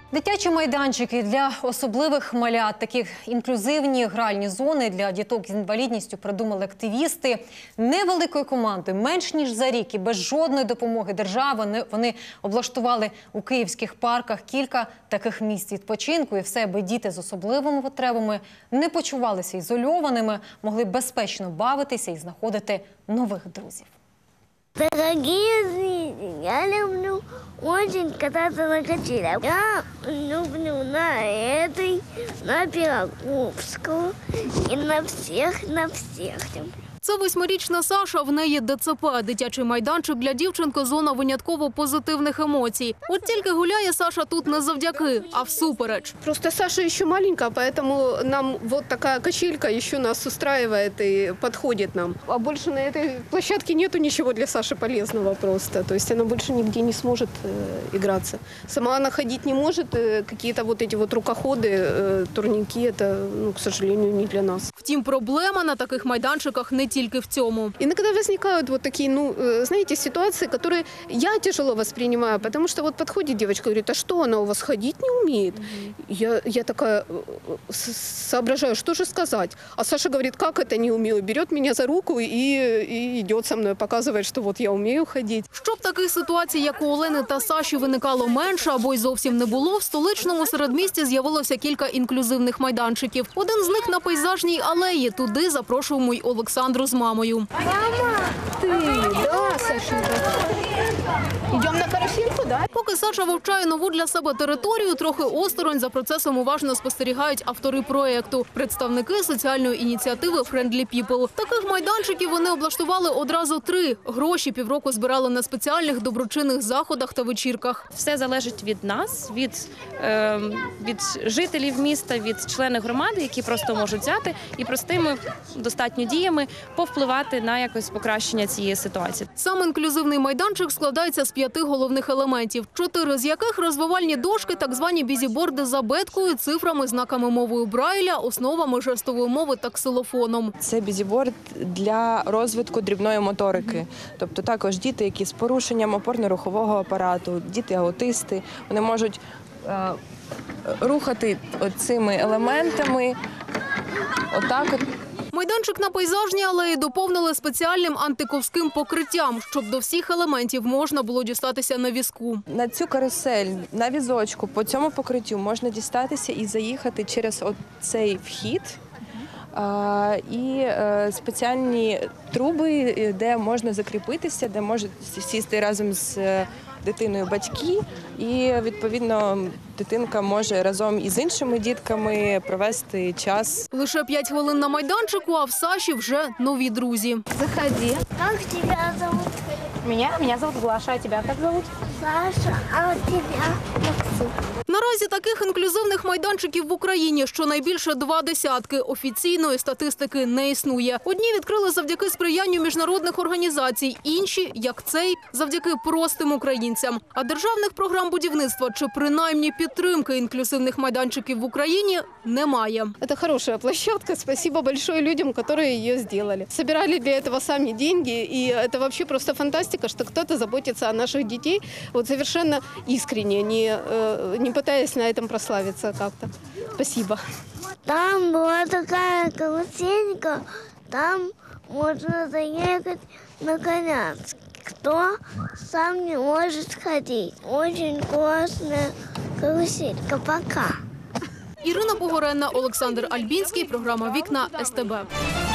Дитячі майданчики для особливих малят, такі інклюзивні гральні зони для діток з інвалідністю придумали активісти. Невеликою командою, менш ніж за рік і без жодної допомоги держави, вони облаштували у київських парках кілька таких місць відпочинку. І все, аби діти з особливими потребами не почувалися ізольованими, могли безпечно бавитися і знаходити нових друзів. Дорогие зрители, я люблю очень кататься на качелях. Я люблю на этой, на Пироговского и на всех. Це 8-річна Саша, в неї ДЦП – дитячий майданчик для дівчинки, зона винятково позитивних емоцій. От тільки гуляє Саша тут не завдяки, а всупереч. Просто Саша ще маленька, поэтому нам вот такая качелька ще нас устраивает и подходит нам. А больше на этой площадке нету ничего для Саши полезного просто. То есть она больше нигде не сможет играться. Сама она ходить не может, какие-то вот эти вот рукоходы, турники, это, к сожалению, не для нас. Втім, проблема на таких майданчиках не тільки в цьому. Иногда возникают вот такие, знаете, ситуации, которые я тяжело воспринимаю, потому что вот подходит девочка и говорит: а что, она у вас ходить не умеет? Я такая соображаю, что же сказать? А Саша говорит: как это не умею? Берет меня за руку и идет со мной, показывает, что вот я умею ходить. Щоб таких ситуацій, як у Олени та Саші, виникало менше або й зовсім не було, в столичному середмісті з'явилося кілька інклюзивних майданчиків. Один з них на Пейзажній алеї. Туди запрошуємо й Олександру з мамою. Мама, ти, да, Сашенька? Йдемо на карусельку, да? Поки Саша вивчає нову для себе територію, трохи осторонь за процесом уважно спостерігають автори проєкту – представники соціальної ініціативи Friendly People. Таких майданчиків вони облаштували одразу 3. Гроші півроку збирали на спеціальних доброчинних заходах та вечірках. Все залежить від нас, від жителів міста, від членів громади, які просто можуть взяти і простими достатньо діями повпливати на якось покращення цієї ситуації. Сам інклюзивний майданчик складається з 5 головних елементів, 4 з яких розвивальні дошки, так звані бізіборди з абеткою, цифрами, знаками мовою Брайля, основами жестової мови та ксилофоном. Це бізіборд для розвитку дрібної моторики. Тобто також діти, які з порушенням опорно-рухового апарату, діти-аутисти, вони можуть рухати цими елементами отак от. Майданчик на Пейзажній алеї доповнили спеціальним антиковським покриттям, щоб до всіх елементів можна було дістатися на візку. На цю карусель, на візочку, по цьому покриттю можна дістатися і заїхати через цей вхід. І спеціальні труби, де можна закріпитися, де можуть сісти разом з дитиною батьки. І, відповідно, дитинка може разом із іншими дітками провести час. Лише 5 хвилин на майданчику, а в Саші вже нові друзі. Заходи. Как тебя зовут? Меня зовут Глаша, а тебя как зовут? Саша, а тебя? Максим. Наразі таких інклюзивних майданчиків в Україні щонайбільше 20. Офіційної статистики не існує. Одні відкрили завдяки сприянню міжнародних організацій, інші, як цей, завдяки простим українцям. А державних програм будівництва чи принаймні підтримки інклюзивних майданчиків в Україні немає. Это хорошая площадка. Спасибо большое людям, которые ее сделали. Собирали для этого сами деньги, и это вообще просто фантастика, что кто-то заботится о наших детей вот совершенно искренне, не пытаясь на этом прославиться как-то. Спасибо. Там была такая каруселька, там можно заехать на конях. Кто сам не может ходить. Очень классная каруселька. Пока. Ірина Погоренна, Олександр Альбінський, програма «Вікна» СТБ.